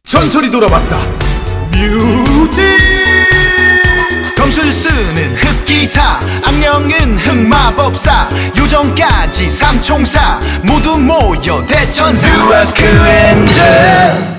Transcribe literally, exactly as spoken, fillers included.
전설이 돌아왔다. 뮤직. 검술 쓰는 흑기사, 악령은 흑마법사, 요정까지 삼총사 모두 모여 대천사. 그 엔젤